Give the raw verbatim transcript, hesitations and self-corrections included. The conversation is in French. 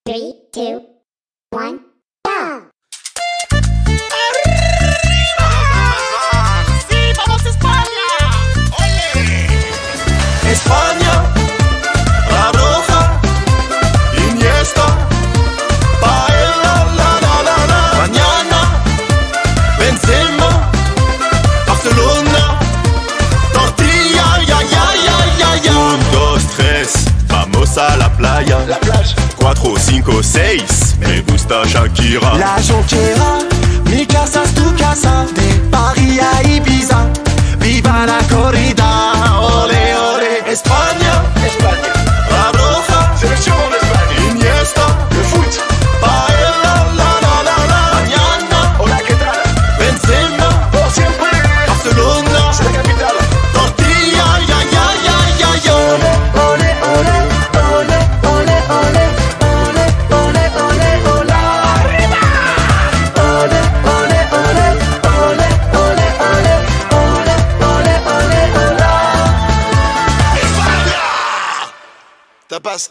Three, two, one, go! ¡Sí, vamos a España! ¡Ole! España, La Roja, Iniesta, Paella, la la la la. Mañana, Benzema, Barcelona, tortilla, ya ya ya ya ya. Un, dos, tres, vamos a la playa. La plage. Cuatro, cinco, seis, me gusta Shakira. La Jonquera, mi casa es tu casa. De Paris a Ibiza, viva la corrida. Ole, ole, España, España. La Roja, Selección de España. Iniesta, Le foot. Paella, la la la la. Mañana, Hola, ¿qué tal? Benzema, Por siempre. Barcelona, Es la capital. tortilla, ya ya ya ya ya. ole, ole, ole, ole, ole, ole, ole, ole, hola. ¡Arriba! Ole, ole, ole, ole, ole, ole, ole, ole, ole, hola. ¡España! Tapas.